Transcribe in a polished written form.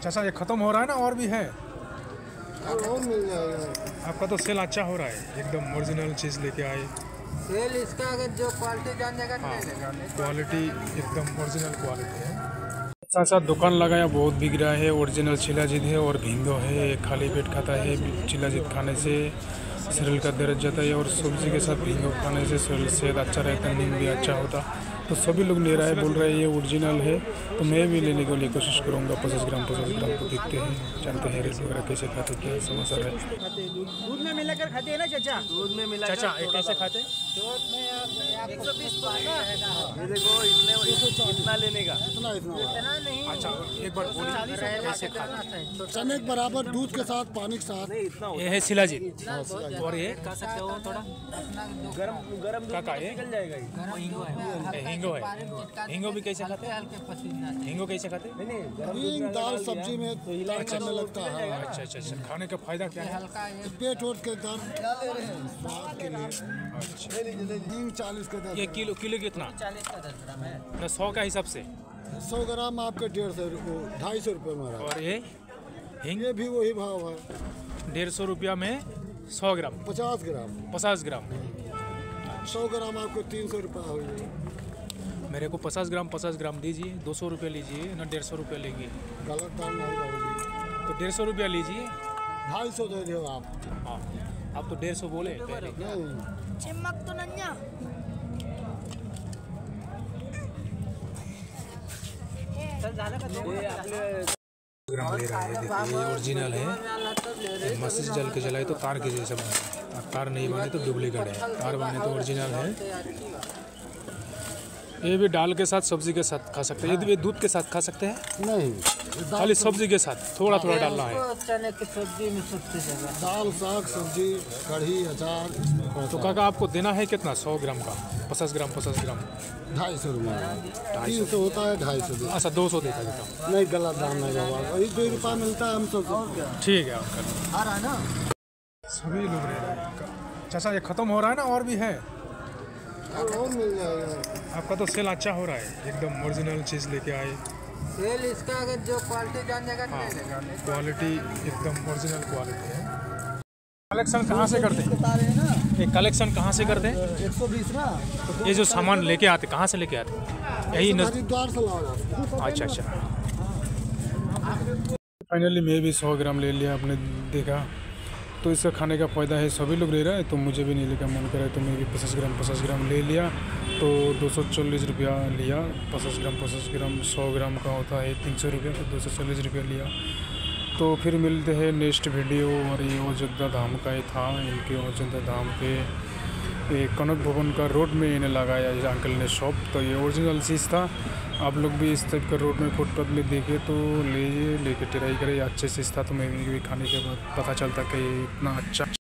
चाचा ये ख़त्म हो रहा है ना और भी है? और मिल जाएगा। आपका तो सेल अच्छा हो रहा है, एकदम ओरिजिनल चीज़ लेके आए। सेल इसका अगर जो क्वालिटी जान जाएगा तो ले लेगा। क्वालिटी एकदम ओरिजिनल क्वालिटी है। साथ साथ दुकान लगाया, बहुत बिक रहा है। ओरिजिनल शिलाजीत है और भिंगो है। खाली पेट खाता है, शिलाजीत खाने से शरीर का दर्द जाता है और सब्जी के साथ भिंगो खाने से शरीर सेहत अच्छा रहता है, नींद भी अच्छा होता। तो सभी लोग ले रहा है, बोल रहे हैं ये ओरिजिनल है, तो मैं भी लेने के लिए कोशिश करूँगा। 50 ग्राम तो देखते हैं, जानते हैं रेट वगैरह कैसे खाते, क्या समस्या है। दूध में मिलाकर खाते हैं ना चाचा? दूध में मिला चाचा ये कैसे खाते? दूध में 120 ये देखो इतना लेने का इतना नहीं। अच्छा एक बार बोलिए कैसे खाते? चने के बराबर दूध के साथ, पानी के साथ। ये है शिलाजीत और ये खा सकते हो थोड़ा गरम काका ये निकल जाएगा। हिंगो है। हिंगो भी कैसे खाते हैं? हिंगो कैसे खाते हैं? हींग दाल सब्जी में तड़का में लगता है। अच्छा अच्छा अच्छा, खाने का फायदा क्या है? पेट वोट के दर्द स्वाद के लिए। हींग 40 के दर्द। ये किलो कितना? 40 का 10 ग्राम है। 100 का हिसाब से 100 ग्राम आपके 250 रुपये में रहा। और ये हिंग ये भी वही भाव है। 150 रुपया में 100 ग्राम। 50 ग्राम 50 ग्राम 100 ग्राम आपको 300 रुपये हो गए। मेरे को 50 ग्राम दीजिए। 200 रुपये लीजिए ना 150 रुपये लेंगे? गलत दाम नहीं होगी तो 150 रुपया लीजिए। 250 दे दो आप। हाँ आप तो 150 बोले पहले। नहीं चिमक तो नहीं ग्राम ले रहा है। देखिए ये ओरिजिनल है। मस्जिद जल के जलाए तो तार के जैसा बने, तार नहीं बने तो डुप्लीकेट है, तार बने तो ओरिजिनल है। ये भी दाल के साथ सब्जी के साथ खा सकते हैं। ये दूध के साथ खा सकते हैं? नहीं खाली सब्जी के साथ थोड़ा थोड़ा डालना है। चने की सब्जी में सबसे ज्यादा दाल साग सब्जी कढ़ी अचार। तो काका आपको देना है कितना? 100 ग्राम का 50 ग्राम 250 रुपये। 300 होता है 250। अच्छा 200 देता देता। नहीं गलत दाम नहीं होगा, वही 2 रुपया मिलता है हम सब। ठीक है आपका। आ रहा है ना। सभी लोग रह रहे हैं। चाचा ये ख़त्म हो रहा है ना और भी है? और मिल जाएगा। आपका तो सेल अच्छा हो रहा है, एकदम ओरिजिनल चीज़ लेके आए। सेल इसका अगर जो क्वालिटी जान जाएगा तो ले लेगा। क्वालिटी एकदम ओरिजिनल क्वालिटी है। कलेक्शन कहाँ से करते हैं? बता रहे हैं ना। ये कलेक्शन कहाँ से करते हैं? 120 ना। ये जो सामान लेके आते कहाँ से लेके आते? यही हरिद्वार से लाया जाता है। अच्छा अच्छा। फाइनली मैं भी 100 ग्राम ले लिया। आपने देखा तो इसका खाने का फ़ायदा है, सभी लोग ले रहा है, तो मुझे भी नहीं लेकर मन करे तो मैं भी 50 ग्राम ले लिया। तो 240 रुपया लिया। 50 ग्राम 100 ग्राम का होता है 300 रुपया, तो 240 रुपया लिया। तो फिर मिलते हैं नेक्स्ट वीडियो। और ये अयोध्या धाम का ही था। इनके अयोध्या धाम के कनक भवन का रोड में इन्हें लगाया इस अंकल ने शॉप। तो ये ओरिजिनल चीज़ था। आप लोग भी इस टाइप का रोड में फुटपाथ में देखे तो लेके ट्राई करें, अच्छे चीज़ था। तो मैं भी खाने के बाद पता चलता कि इतना अच्छा